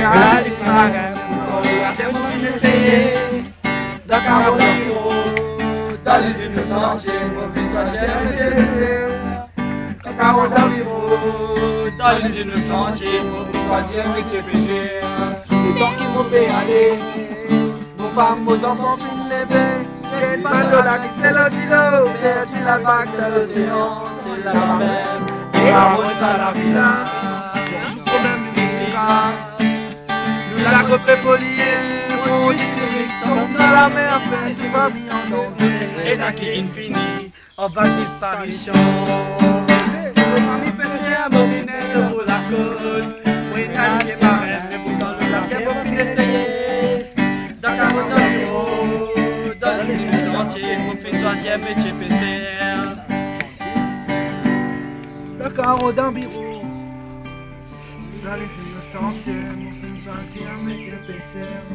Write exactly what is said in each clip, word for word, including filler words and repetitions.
la vie paraît, pourtant regardez mon fin d'essayer. Dans Carreau dans bureau, dans les îles de sentier, mon fils choisir un métier baissé. Dans Carreau dans bureau, dans les îles de sentier, mon fils choisir un métier baissé. Les temps qui m'ont péalé, nos femmes, nos enfants, puis les bébés. Il y a une balle de la glisse, c'est l'antilo, perdu la vague dans l'océan, c'est la mer. Et à ça la villa, sous problème nous la repris poliée, mon district tombe dans la mer, fait tout va mis en danger. Et là qui infini, en bas disparition. Nos familles passées à Morinelle pour la côte, pour une année pareille, mais pourtant le lac est bon fin d'essayer. Dans Carreau dans le bureau, dans les îles du sentier, mon fils choisir métier P C R. Dans Carreau dans le bureau, dans les îles du sentier, mon fils choisir métier P C R.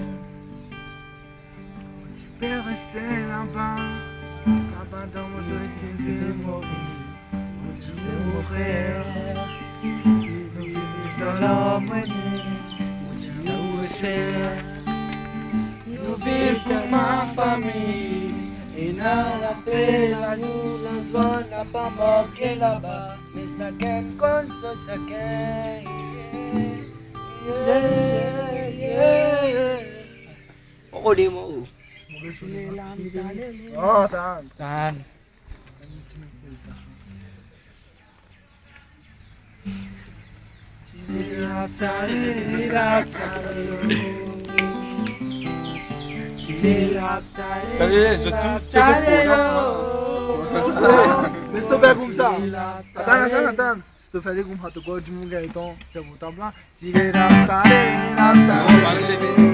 Tu peux rester là-bas, là-bas dans mon jeu utilisé Maurice. Mon Dieu, mon frère, nous vivons dans l'harmonie. Mon Dieu, nous cher. Nous vivons comme ma famille. Et dans la paix, la nous, la joie n'a pas manqué là-bas. Mais ça gagne comme ça, ça gagne. Yeah, yeah, yeah. Oh, les mots. Oh, tahan. Tahan. Salut, je tout, c'est Mais si tu fais comme ça, attends, attends, attends. Si tu fais comme ça, tu vas du monde, tu vas au tableau.